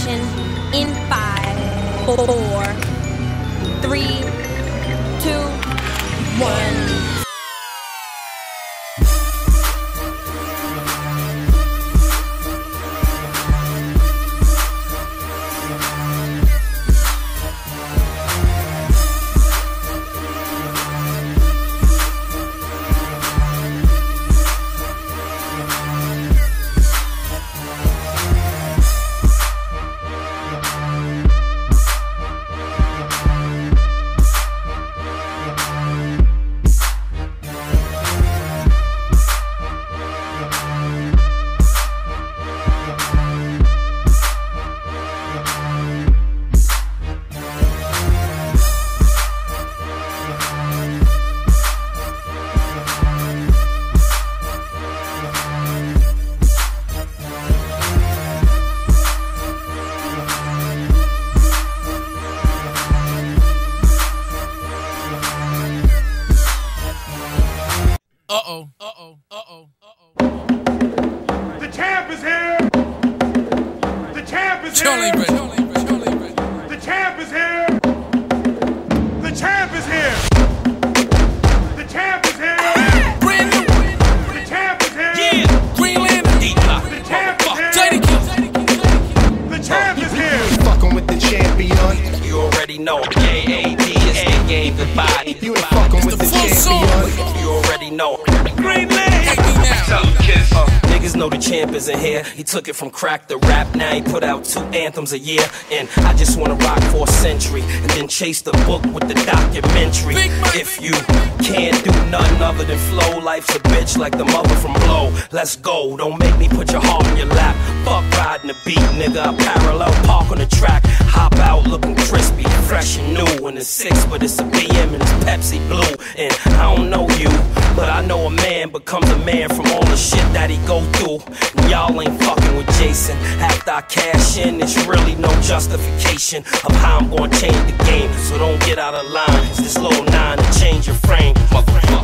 ignition in 5, 4, 3, 2, 1. The champ is here! The champ is here! The champ is here! The champ is here! The champ is here! Brand new. The champ is here! Yeah. Greenland. D-Block. The champ is here! JD. The champ is here! Fucking with the champion. You already know. J-A-D is the game, goodbye. You ain't fucking with the full champion. You already know. Greenland. Take me now. Niggas know the champ isn't here. He took it from crack to rap. Now he put out 2 anthems a year. And I just wanna rock for a century and then chase the book with the documentary. If you can't do nothing other than flow, life's a bitch like the mother from Blow. Let's go. Don't make me put your heart in your lap. Fuck riding the beat, nigga. I parallel park on the track. Hop out looking crispy, fresh and new. And it's 6, but it's a BM and it's Pepsi Blue. And I don't know you, but I know a man becomes a man from all the shit that he go through. And y'all ain't fucking with Jason. After I cash in, it's really no justification of how I'm gonna change the game. So don't get out of line. It's this little 9 to change your frame, motherfucker.